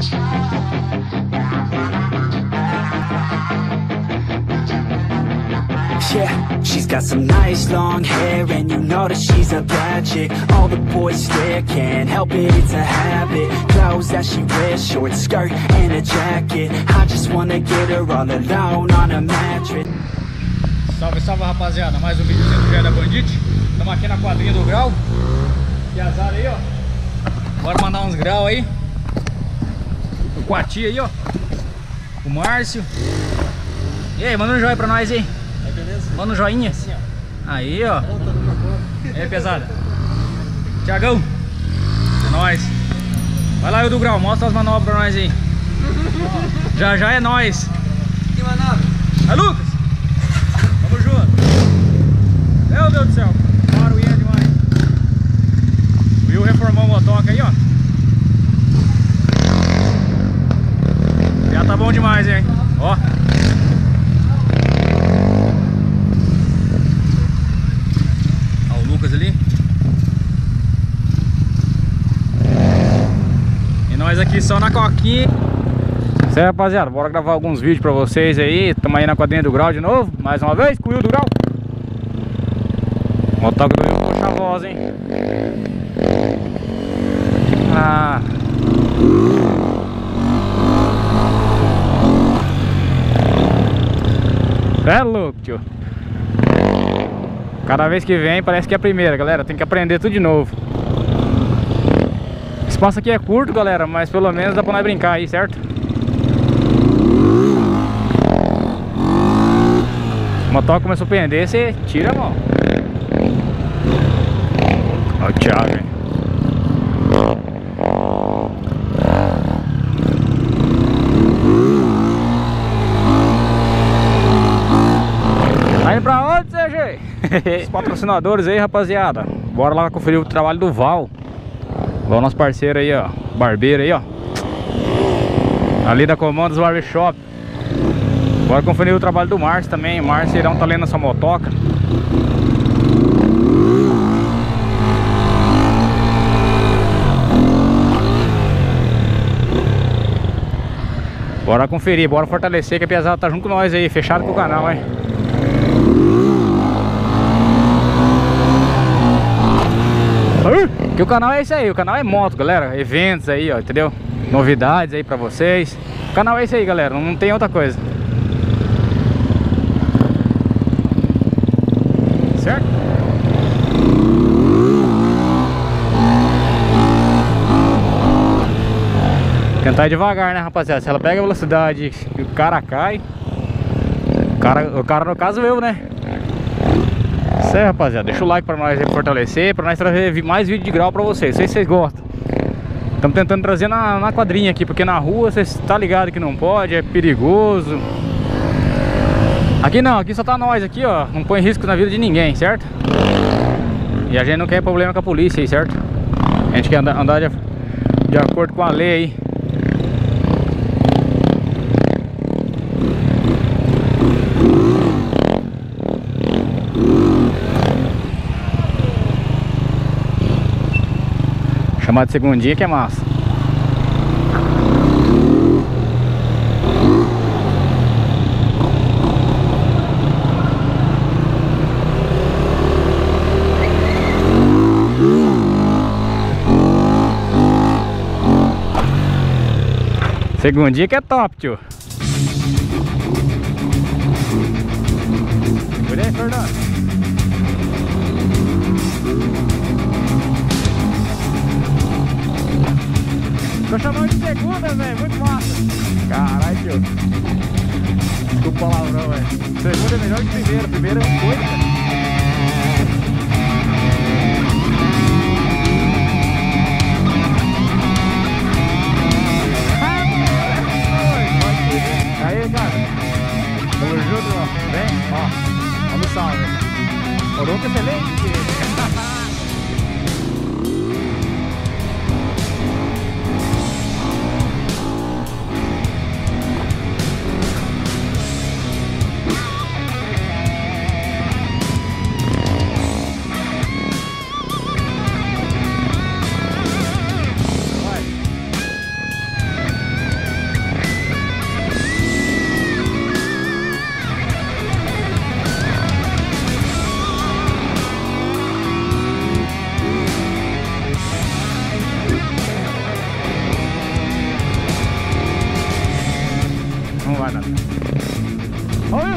Yeah, she's got some nice long hair, and you know that she's a bad chick. All the boys stare, can't help it, it's a habit. Clothes that she wears, short skirt and a jacket. I just wanna get her all alone on a mattress. Salve, salve, rapaziada, mais um videozinho do Gé da Bandit. Estamos aqui na quadrinha do grau. Que azar aí, ó. Bora mandar uns graus aí. Com a tia aí, ó. O Márcio. E aí, manda um joinha pra nós aí. Beleza? Manda um joinha. Assim, ó. Aí, ó. E aí, pesada. Tiagão. É nóis. Vai lá, eu do grau, mostra as manobras pra nós aí. Já já é nóis. Que manobra? Vai, Lucas. Tamo junto. Meu Deus do céu. Barulhinha demais. O Will reformou o motoca aí, ó. Já tá bom demais, hein? Ó. Ó o Lucas ali. E nós aqui só na coquinha. Isso aí, rapaziada, bora gravar alguns vídeos pra vocês aí. Tamo aí na quadrinha do grau de novo, mais uma vez, com o Will do grau. Motoca do Will puxa a voz, hein. Ah. É louco, tio. Cada vez que vem parece que é a primeira, galera. Tem que aprender tudo de novo. O espaço aqui é curto, galera, mas pelo menos dá pra nós brincar aí, certo? O motor começou a pender, você tira a mão. Ó o Thiago, hein? Tá indo pra onde, CG? Os patrocinadores aí, rapaziada. Bora lá conferir o trabalho do Val. Val, nosso parceiro aí, ó. Barbeiro aí, ó. Ali da Comandos Barbershop. Bora conferir o trabalho do Márcio também. O Márcio irá tá lendo essa motoca. Bora conferir, bora fortalecer, que a pesada tá junto com nós aí, fechado com o canal, hein? Que o canal é isso aí, o canal é moto, galera. Eventos aí, ó, entendeu? Novidades aí pra vocês. O canal é isso aí, galera, não tem outra coisa. Certo? Tentar ir devagar, né, rapaziada? Se ela pega a velocidade e o cara cai, o cara no caso eu, né? Isso aí, rapaziada. Deixa o like pra nós fortalecer, pra nós trazer mais vídeo de grau pra vocês. Não sei se vocês gostam. Estamos tentando trazer na quadrinha aqui, porque na rua vocês tá ligado que não pode, é perigoso. Aqui não, aqui só tá nós aqui, ó. Não põe risco na vida de ninguém, certo? E a gente não quer problema com a polícia aí, certo? A gente quer andar de acordo com a lei aí. Chamar de segundinha que é massa. Segundinha que é top, tio. Segura aí, Fernando. Tô chamando de segunda, velho. Muito massa. Caralho, tio. Desculpa o palavrão, velho. Segunda é melhor que primeira. Primeira é uma coisa, cara. Aí, cara. Tamo junto, ó. Vem, ó. Olha o salve. Oronco excelente.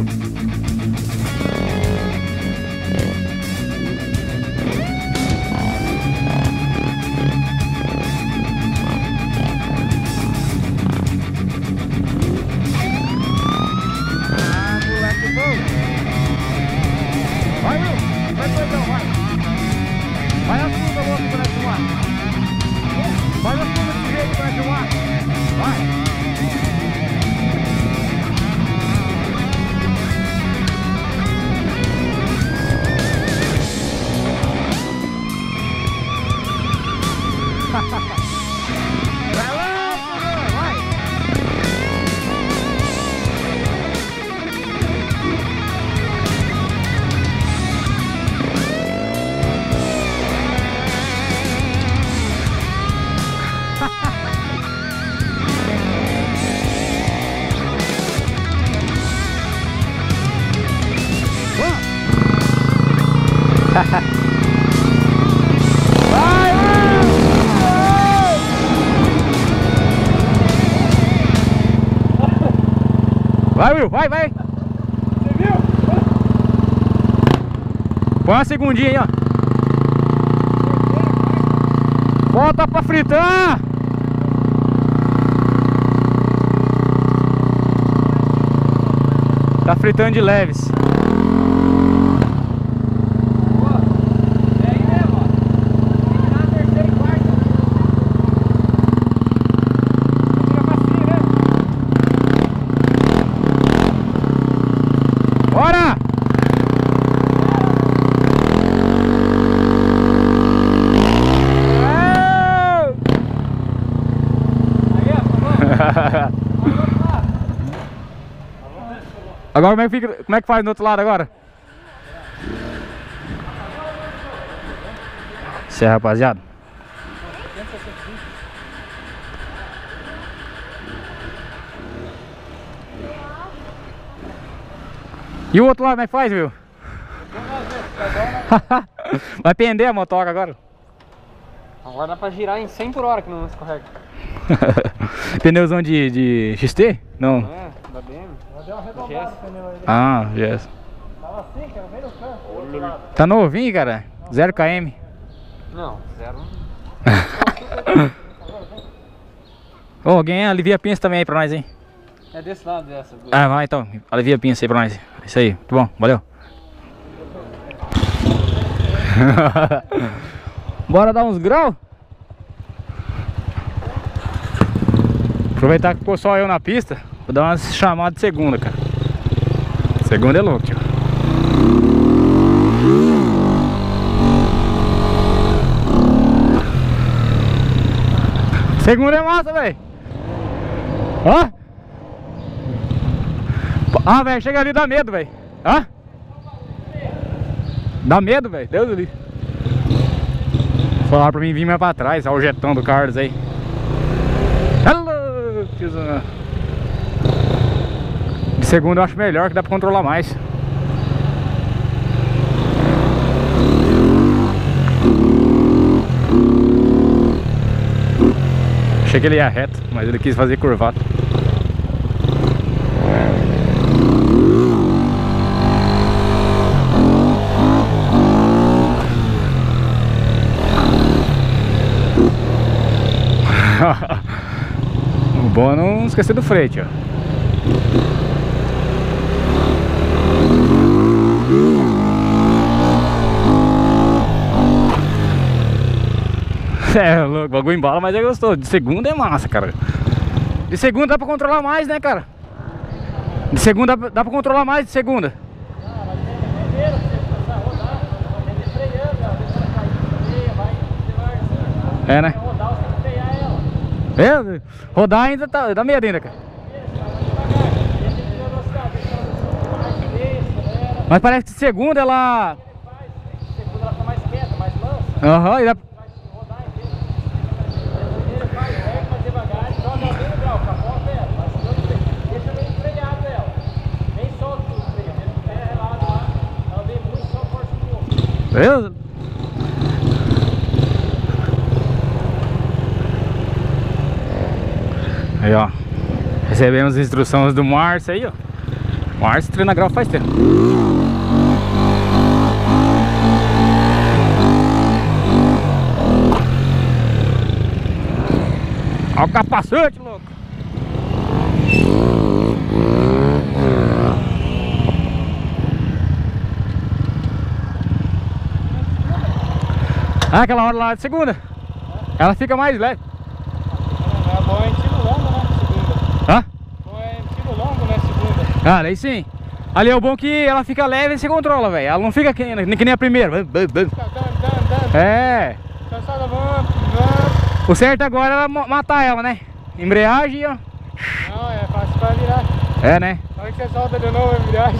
Vai, Will, vai, vai. Você viu? Põe uma segundinha aí, ó. Volta pra fritar. Tá fritando de leves. Bora! Agora como é que faz do outro lado agora? Isso é, rapaziada. E o outro lado como é que faz, viu? Vai pender a motoca agora? Agora dá pra girar em 100 por hora que não escorrega. Pneuzão de XT? Não. É, da BM. Já deu uma redobrada no pneu aí. Ah, yes. Tava assim, cara, meio no canto. Tá novinho, cara. 0 km. Não, zero. Ô, alguém alivia a pinça também aí pra nós, hein? É desse lado dessa. Ah, vai então. Alivia a pinça aí pra nós. Isso aí. Muito bom. Valeu. Bora dar uns graus? Aproveitar que ficou só eu na pista. Vou dar umas chamadas de segunda, cara. Segunda é louco, tio. Segunda é massa, velho. Ó. Ah, velho, chega ali, dá medo, velho. Hã? Dá medo, velho. Deus do livro. Falaram pra mim vir mais pra trás. Olha o jetão do Carlos aí. Hello, tiozão. De segunda eu acho melhor, que dá pra controlar mais. Achei que ele ia reto, mas ele quis fazer curvado. O bom é não esquecer do frete, ó. É louco, o bagulho embala, mas é gostoso. De segunda é massa, cara. De segunda dá pra controlar mais, né, cara? De segunda dá pra controlar mais de segunda. É, né? É, rodar ainda tá, dá medo ainda, cara. Mas parece que de segunda ela... Segunda ela fica mais quieta, mais lança. Aham, e dá... Beleza? Aí, ó. Recebemos instruções do Márcio aí, ó. O Arce treina grau faz tempo. Olha o capacete, louco. Ah, aquela hora lá de segunda. Ela fica mais leve. É bom em tiro longo, né? Segunda. Hã? Bom em tiro longo, né? Segunda. Ah, aí sim. Ali é o bom que ela fica leve e você controla, velho. Ela não fica que nem a primeira. É. Cansada, O certo agora é ela matar ela, né? Embreagem, ó. Não, é fácil pra virar. É, né? Na hora que você solta de novo a embreagem.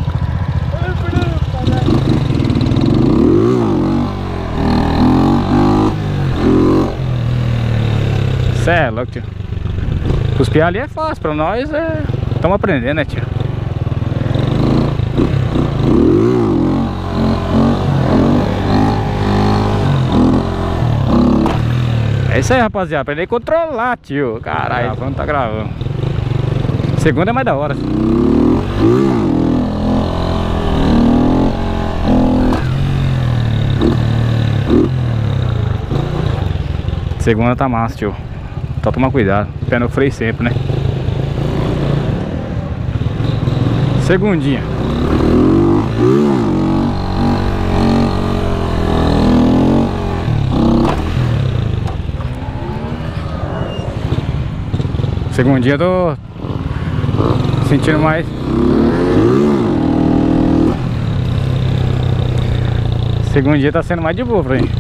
Cê é louco, tio. Cuspir ali é fácil, pra nós estamos aprendendo, né, tio? É isso aí, rapaziada. Aprender a controlar, tio. Caralho, gravando, tá gravando. Segunda é mais da hora. Segunda tá massa, tio. Só tomar cuidado. Pé no freio sempre, né? Segundinha. Segundinha eu tô sentindo mais. Segundinha tá sendo mais de boa pra mim.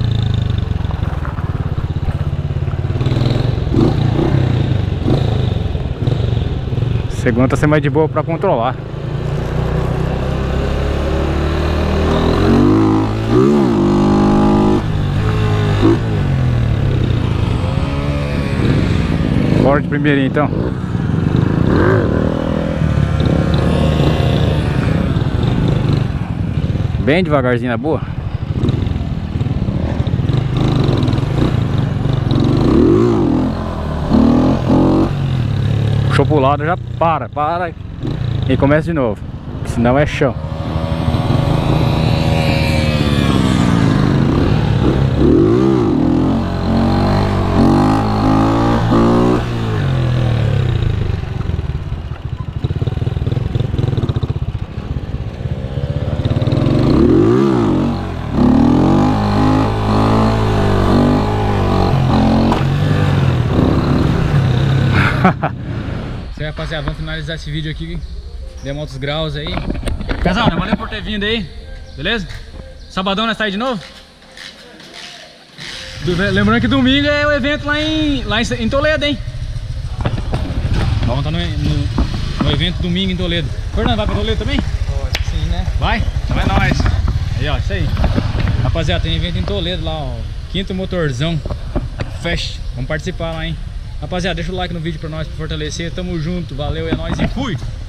Segunda tá sendo mais de boa pra controlar. Bora de primeirinho então. Bem devagarzinho na boa. Puxou pro lado, já para e começa de novo, senão é chão. Isso aí, rapaziada, vamos finalizar esse vídeo aqui. Demos altos graus aí. Pesado, valeu por ter vindo aí. Beleza? Sabadão nós saímos de novo. Lembrando que domingo é o evento lá em Toledo, hein? Vamos estar no evento domingo em Toledo. Fernando, vai pra Toledo também? Pode sim, né? Vai? Então é nóis. Aí, ó, isso aí. Rapaziada, tem evento em Toledo lá, ó. 5º Motorzão Fest. Vamos participar lá, hein? Rapaziada, deixa o like no vídeo pra nós, pra fortalecer. Tamo junto, valeu, é nóis e fui!